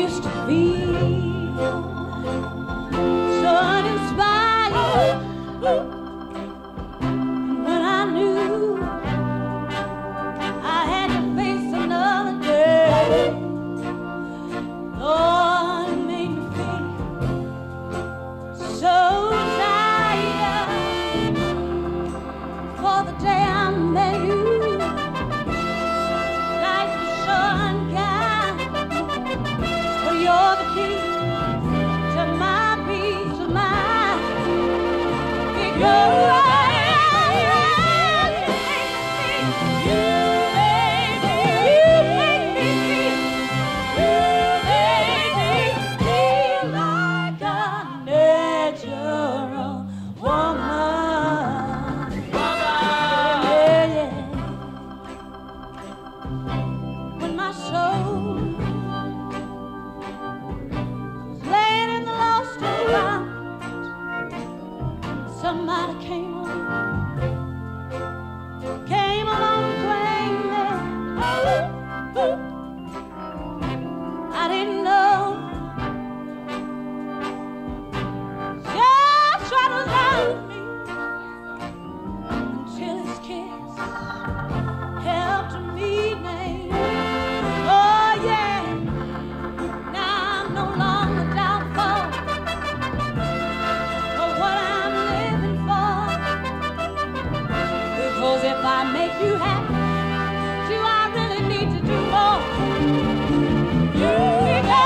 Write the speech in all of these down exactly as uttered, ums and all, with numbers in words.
used to feel so uninspired. And when I knew I had to face another day, Lord, it made me feel so tired. For the day I met you, like the sun guy, but you're the key to my peace of mind. It goes right. Somebody came along, came along and claimed me. I didn't know. Just tried to love me until his kiss helped me name. Oh yeah, now I'm no longer doubtful of what I'm living for. Because if I make you happy, do I really need to do more? You make me,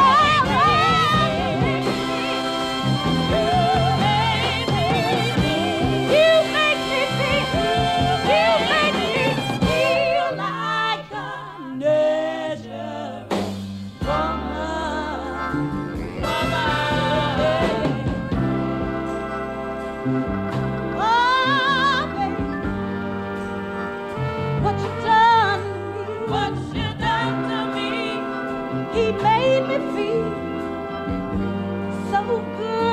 you make me feel, you make me feel like a natural woman. Oh, baby, what you done to me, what you done to me, he made me feel so good.